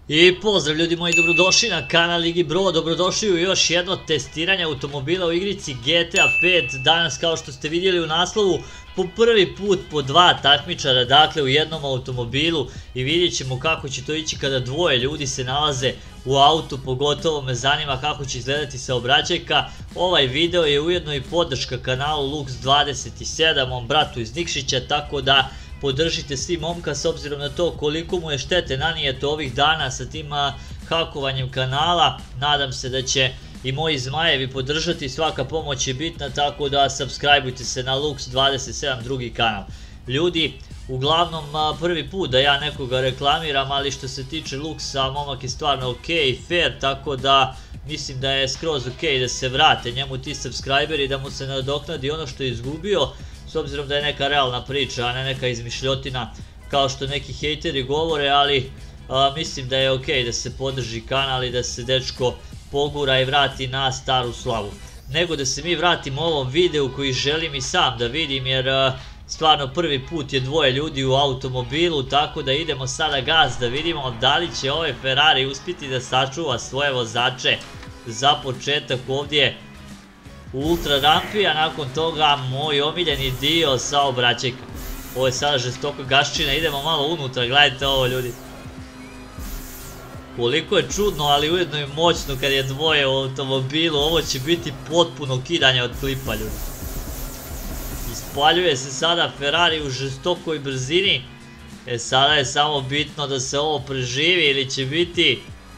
I pozdrav ljudi moji, dobrodošli na kanal Igi Bro, dobrodošli u još jedno testiranje automobila u igrici GTA 5. Danas, kao što ste vidjeli u naslovu, po prvi put po dva takmičara, dakle u jednom automobilu, i vidjet ćemo kako će to ići kada dvoje ljudi se nalaze u autu. Pogotovo me zanima kako će izgledati saobraćajka. Ovaj video je ujedno i podrška kanalu Lux27, mom bratu iz Nikšića, tako da podržite svi momka s obzirom na to koliko mu je štete nanijeto ovih dana sa tim hakovanjem kanala. Nadam se da će i moji zmajevi podržati, svaka pomoć je bitna, tako da subscribeujte se na Lux27 drugi kanal. Ljudi, uglavnom prvi put da ja nekoga reklamiram, ali što se tiče Luxa, momak je stvarno ok i fair, tako da mislim da je skroz ok da se vrate njemu ti subscriberi, da mu se nadoknadi ono što je izgubio, s obzirom da je neka realna priča, a ne neka izmišljotina kao što neki hejteri govore, ali mislim da je ok da se podrži kanal i da se dečko pogura i vrati na staru slavu. Nego da se mi vratimo ovom videu koji želim i sam da vidim, jer stvarno prvi put je dvoje ljudi u automobilu, tako da idemo sada gas da vidimo da li će ovaj Ferrari uspjeti da sačuva svoje vozače. Za početak ovdje u ultra rampi, a nakon toga moj omiljeni dio saobraćajka. Ovo je sada žestoka gaščina, idemo malo unutra, gledajte ovo ljudi. Koliko je čudno, ali ujedno i moćno kad je dvoje u automobilu, ovo će biti potpuno kidanje od klipa ljudi. Ispaljuje se sada Ferrari u žestokoj brzini, sada je samo bitno da se ovo preživi ili će biti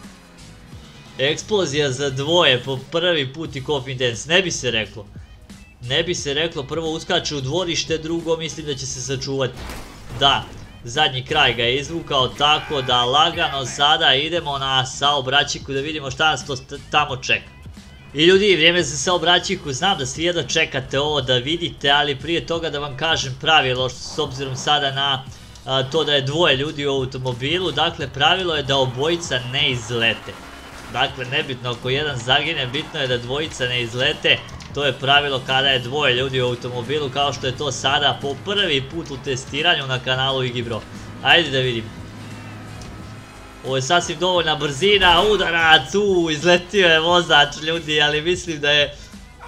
eksplozija za dvoje po prvi put i confidence, ne bi se reklo. Ne bi se reklo, prvo uskače u dvorište, drugo mislim da će se sačuvati. Da, zadnji kraj ga je izvukao, tako da lagano sada idemo na saobraćajku da vidimo šta nas to tamo čeka. I ljudi, vrijeme za saobraćajku, znam da svi jedno čekate ovo da vidite, ali prije toga da vam kažem pravilo, s obzirom sada na to da je dvoje ljudi u automobilu. Dakle, pravilo je da obojica ne izlete. Dakle, nebitno ako jedan zagine, bitno je da dvojica ne izlete. To je pravilo kada je dvoje ljudi u automobilu, kao što je to sada po prvi put u testiranju na kanalu Igi Bro. Ajde da vidimo. Ovo je sasvim dovoljna brzina, udarac, izletio je vozač ljudi, ali mislim da je...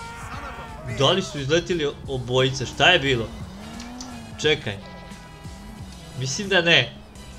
Da li su izletili obojice, šta je bilo? Čekaj. Mislim da ne.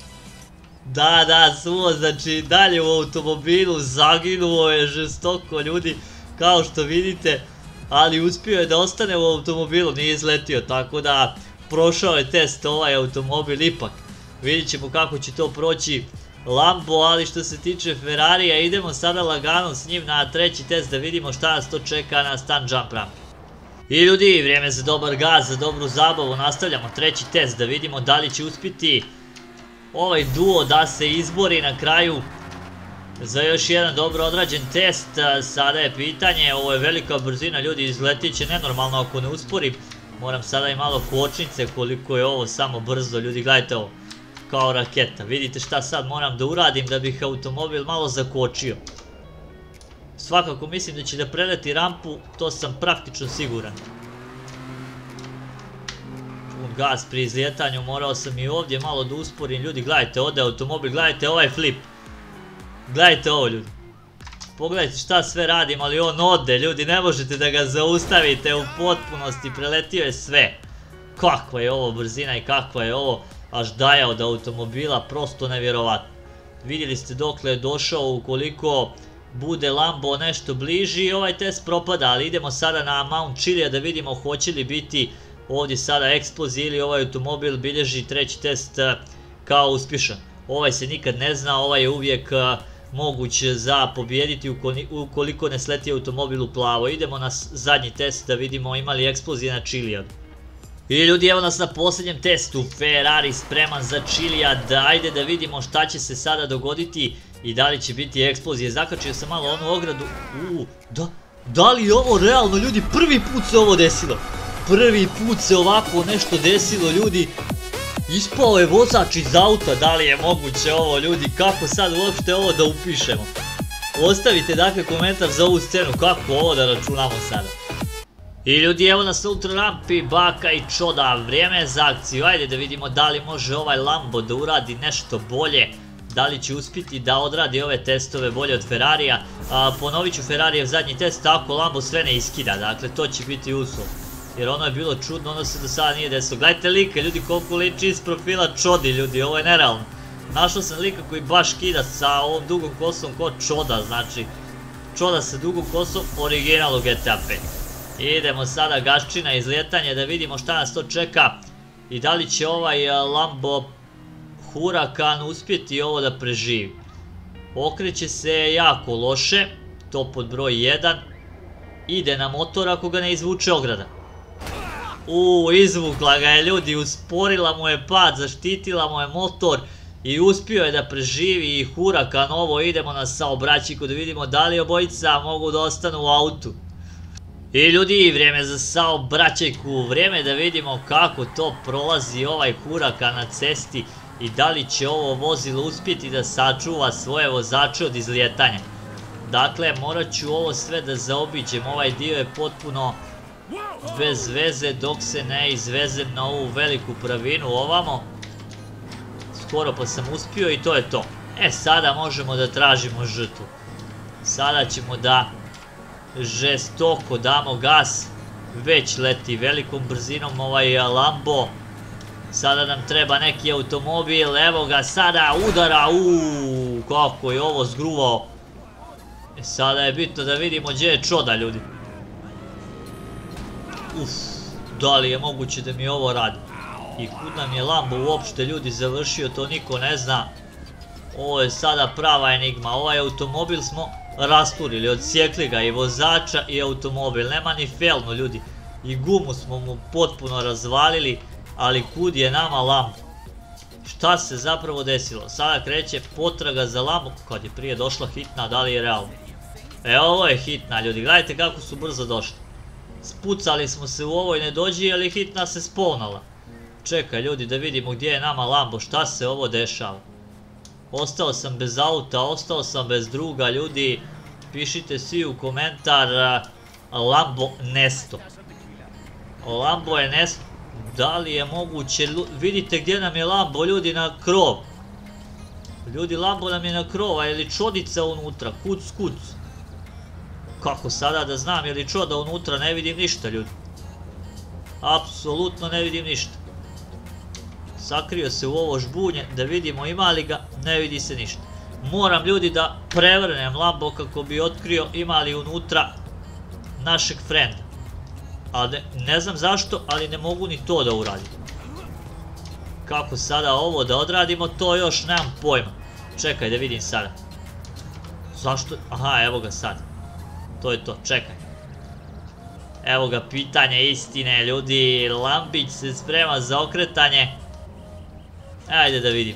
Da, znači dalje u automobilu, zaginuo je žestoko ljudi, kao što vidite, ali uspio je da ostane u automobilu, nije izletio, tako da prošao je test ovaj automobil ipak. Vidjet ćemo kako će to proći Lambo, ali što se tiče Ferrarija, idemo sada lagano s njim na treći test da vidimo šta nas to čeka na stunt jump rampi. I ljudi, vrijeme za dobar gaz, za dobru zabavu, nastavljamo treći test da vidimo da li će uspjeti ovaj duo da se izbori na kraju za još jedan dobro odrađen test. Sada je pitanje, ovo je velika brzina ljudi, izletit će nenormalno ako ne usporim. Moram sada i malo kočnice, koliko je ovo samo brzo ljudi, gledajte ovo, kao raketa. Vidite šta sad moram da uradim da bih automobil malo zakočio. Svakako mislim da će da preleti rampu, to sam praktično siguran. Gas pri izljetanju, morao sam i ovdje malo da usporim ljudi, gledajte, ode automobil, gledajte ovaj flip. Gledajte ovo ljudi. Pogledajte šta sve radim, ali on ode ljudi, ne možete da ga zaustavite u potpunosti, preletio je sve. Kakva je ovo brzina i kakva je ovo aždaja od automobila, prosto nevjerovatno. Vidjeli ste dokle je došao, ukoliko bude Lambo nešto bliži ovaj test propada, ali idemo sada na Mount Chilija da vidimo hoće li biti ovdje sada eksplozija ili ovaj automobil bilježi treći test kao uspješan. Ovaj se nikad ne zna, ovaj je uvijek moguć za pobijediti ukoliko ne sleti automobil u plavo. Idemo na zadnji test da vidimo ima li eksplozija na Chilija. I ljudi, evo nas na posljednjem testu, Ferrari spreman za Chilija, ajde da vidimo šta će se sada dogoditi i da li će biti eksplozije. Zakačio sam malo onu ogradu, da li je ovo realno ljudi, prvi put se ovo desilo. Prvi put se ovako nešto desilo ljudi, ispao je vozač iz auta, da li je moguće ovo ljudi, kako sad uopšte ovo da upišemo? Ostavite dakle komentar za ovu scenu, kako ovo da računamo sada. I ljudi, evo nas na ultra rampi, Baka i Čoda, vrijeme je za akciju, ajde da vidimo da li može ovaj Lambo da uradi nešto bolje. da li će uspjeti da odradi ove testove bolje od Ferrarija. Ponovit ću Ferrarijev zadnji test ako Lambo sve ne iskida, dakle to će biti uslov. Jer ono je bilo čudno, ono se do sada nije desilo. Gledajte lika ljudi koliko liči iz profila Čodi ljudi, ovo je nerealno. Našao sam lika koji baš kida sa ovom dugom kosom ko Čoda, znači Čoda sa dugom kosom, original u GTA 5. Idemo sada gaščina izlijetanje da vidimo šta nas to čeka i da li će ovaj Lambo Huracan uspjeti ovo da preživi. Okreće se jako loše, to pod broj 1. Ide na motor ako ga ne izvuče ograda. Izvukla ga je ljudi, usporila mu je pad, zaštitila mu je motor i uspio je da preživi i Huracan ovo. Idemo na saobraćajku da vidimo da li obojica mogu da ostanu u autu. I ljudi, vrijeme za saobraćajku, vrijeme da vidimo kako to prolazi ovaj Huracan na cesti i da li će ovo vozilo uspjeti da sačuva svoje vozače od izlijetanja. Dakle, morat ću ovo sve da zaobiđem, ovaj dio je potpuno bez veze dok se ne izvezem na ovu veliku pravinu ovamo. Skoro pa sam uspio i to je to. Sada možemo da tražimo žrtvu. Sada ćemo da žestoko damo gas. Već leti velikom brzinom ovaj Lambo. Sada nam treba neki automobil, evo ga sada udara, kako je ovo zgruvao. Sada je bitno da vidimo gdje je Čoda ljudi. Da li je moguće da mi ovo radi? I kud nam je Lambo uopšte ljudi završio, to niko ne zna. Ovo je sada prava enigma, ovaj automobil smo rasturili, odsjekli ga i vozača i automobil, nema ni felnu ljudi. I gumu smo mu potpuno razvalili, ali kud je nama Lambo? Šta se zapravo desilo? Sada kreće potraga za Lambo, kad je prije došla hitna, da li je realno? Ovo je hitna ljudi, gledajte kako su brzo došli. Spucali smo se u ovoj nedođi, ali hitna se spavnala. Čekaj ljudi da vidimo gdje je nama Lambo, šta se ovo dešava. Ostao sam bez auta, ostao sam bez druga ljudi. Pišite svi u komentar Lambo nesto. Lambo je nesto. Da li je moguće, vidite gdje nam je Lambo ljudi, na krov. Ljudi, Lambo nam je na krov, a je li Čodica unutra, kuc kuc. Kako sada da znam je li Čoda unutra, ne vidim ništa ljudi. Apsolutno ne vidim ništa. Sakrio se u ovo žbunje da vidimo ima li ga, ne vidi se ništa. Moram ljudi da prevrnem Lambo kako bi otkrio ima li unutra našeg frenda. Ali ne znam zašto, ali ne mogu ni to da uradim. Kako sada ovo da odradimo, to još nemam pojma. Čekaj da vidim sada. Zašto? Aha, evo ga sad. To je to, čekaj. Evo ga pitanje istine ljudi, Lambić se sprema za okretanje. Ajde da vidim.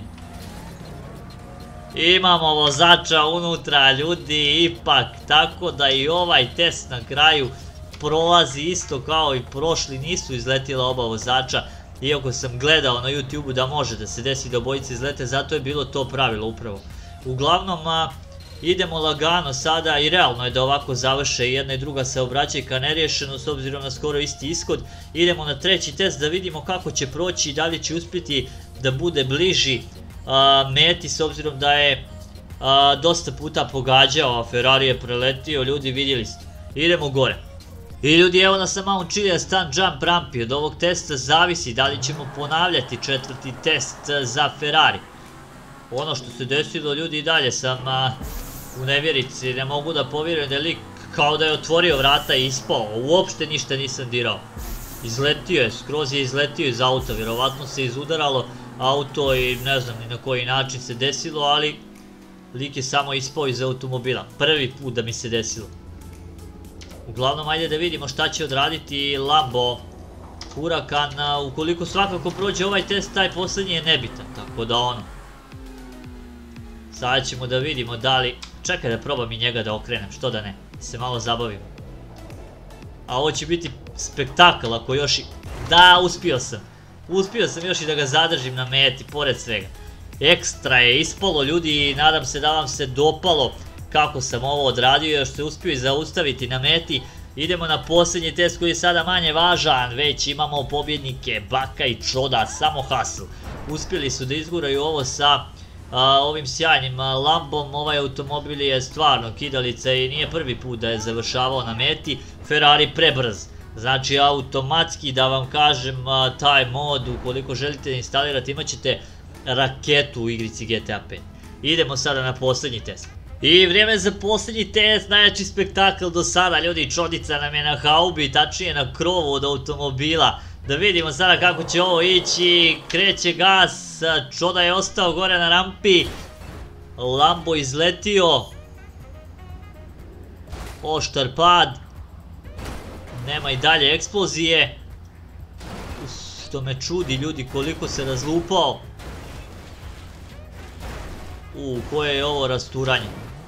Imamo vozača unutra ljudi, ipak, tako da i ovaj test na kraju prolazi isto kao i prošli, nisu izletila oba vozača. Iako sam gledao na YouTube-u da može da se desi da obojice izlete, zato je bilo to pravilo upravo. Uglavnom, idemo lagano sada i realno je da ovako završe jedna i druga saobraćajka neriješeno s obzirom na skoro isti ishod. Idemo na treći test da vidimo kako će proći i da li će uspjeti da bude bliži meti s obzirom da je dosta puta pogađao, a Ferrari je preletio, ljudi vidjeli ste. Idemo gore. I ljudi, evo nas na Mount Chiliad Stunt Jump rampi, od ovog testa zavisi da li ćemo ponavljati četvrti test za Ferrari. Ono što se desilo ljudi, i dalje sam u nevjerici, ne mogu da povjerujem da je lik kao da je otvorio vrata i ispao, uopšte ništa nisam dirao. Izletio je, skroz je izletio iz auta, vjerovatno se izudaralo auto i ne znam ni na koji način se desilo, ali lik je samo ispao iz automobila, prvi put da mi se desilo. Uglavnom, ajde da vidimo šta će odraditi Lambo Huracan, ukoliko svakako prođe ovaj test, taj posljednji je nebitan, tako da ono. Sada ćemo da vidimo da li, čekaj da probam i njega da okrenem, što da ne, se malo zabavim. A ovo će biti spektakl ako još i, da, uspio sam još i da ga zadržim na meti, pored svega. Ekstra je ispalo ljudi i nadam se da vam se dopalo kako sam ovo odradio, još se uspio i zaustaviti na meti. Idemo na posljednji test koji je sada manje važan, već imamo pobjednike Baka i Čoda, samo hustle. Uspjeli su da izguraju ovo sa ovim sjajnim Lambom. Ovaj automobil je stvarno kidalica i nije prvi put da je završavao na meti. Ferrari prebrz, znači automatski da vam kažem taj mod ukoliko želite da instalirate imat ćete raketu u igrici GTA 5. Idemo sada na posljednji test. I vrijeme za posljednji test, najjači spektakl do sada, ljudi, čodica nam je na haubi, tačnije na krovu od automobila. Da vidimo sada kako će ovo ići, kreće gas, čoda je ostao gore na rampi, Lambo izletio, oštar pad, nema i dalje eksplozije, što me čudi ljudi koliko se razlupao, koje je ovo rasturanje.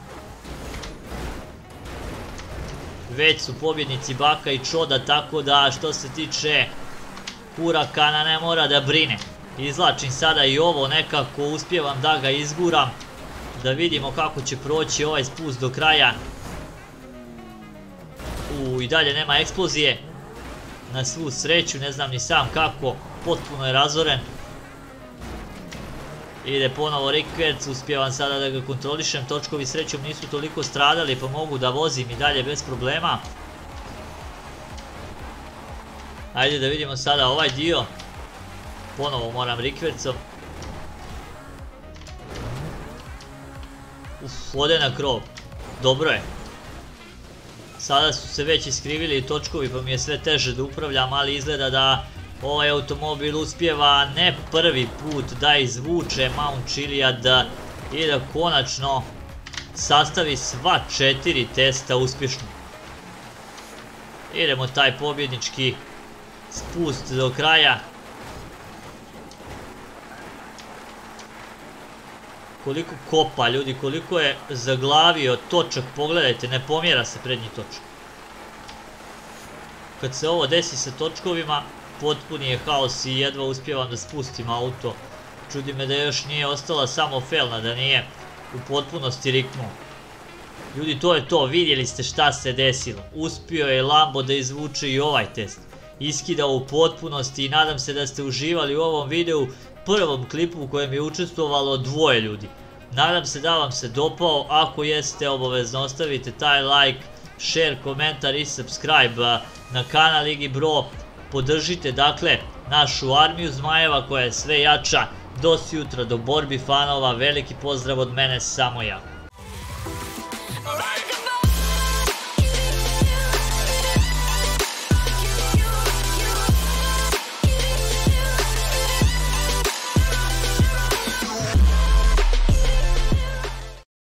Već su pobjednici Baka i Čoda, tako da što se tiče Hurakana ne mora da brine. Izvlačim sada i ovo, nekako uspijevam da ga izguram. Da vidimo kako će proći ovaj spust do kraja. I dalje nema eksplozije. Na svu sreću, ne znam ni sam kako, potpuno je razoren. Ide ponovo rikverc, uspijevam sada da ga kontrolišem, točkovi srećom nisu toliko stradali pa mogu da vozim i dalje bez problema. Ajde da vidimo sada ovaj dio, ponovo moram rikvercom. Ode na krov, dobro je. Sada su se već iskrivili točkovi pa mi je sve teže da upravljam, ali izgleda da ovaj automobil uspijeva ne prvi put da izvuče Mount Chiliad i da konačno sastavi sva 4 testa uspješno. Idemo taj pobjednički spust do kraja. Koliko kopa ljudi, koliko je zaglavio točak, pogledajte, ne pomjera se prednji točak. Kad se ovo desi sa točkovima, potpuni je haos i jedva uspijevam da spustim auto. Čudi me da još nije ostala samo felna, da nije u potpunosti riknuo. Ljudi, to je to, vidjeli ste šta se desilo. Uspio je Lambo da izvuče i ovaj test. Iskidao u potpunosti i nadam se da ste uživali u ovom videu, prvom klipu u kojem je učestvovalo 2 ljudi. Nadam se da vam se dopao, ako jeste obavezno ostavite taj like, share, komentar i subscribe na kanal Igi Bro. Podržite dakle našu armiju zmajeva koja je sve jača. Do sutra, do borbi fanova, veliki pozdrav od mene, samo ja.